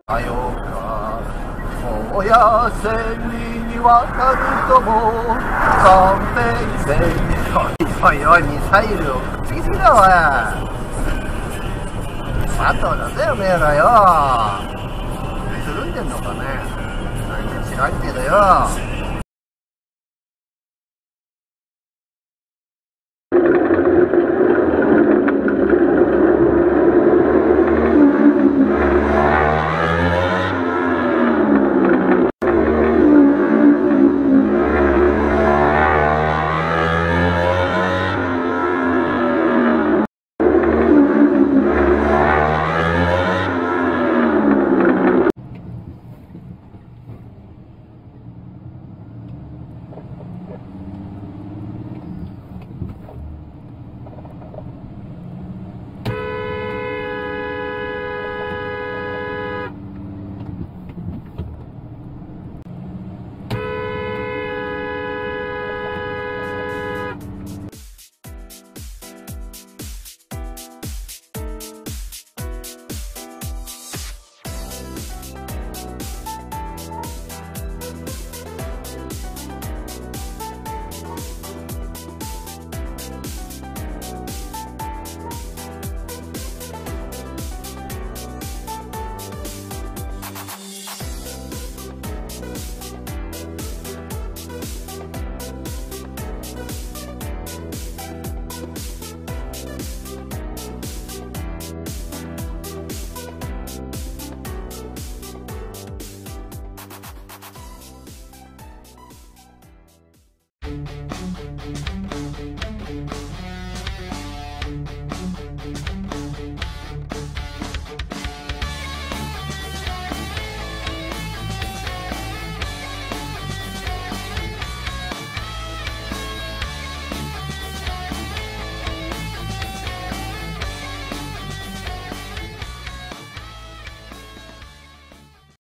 さようか、もやせに渡るとも勘弁せん。おいおいおい、ミサイルを食いすぎだおい。あとだぜおめえらよ。つるんでんのかね、何か知らんけどよ。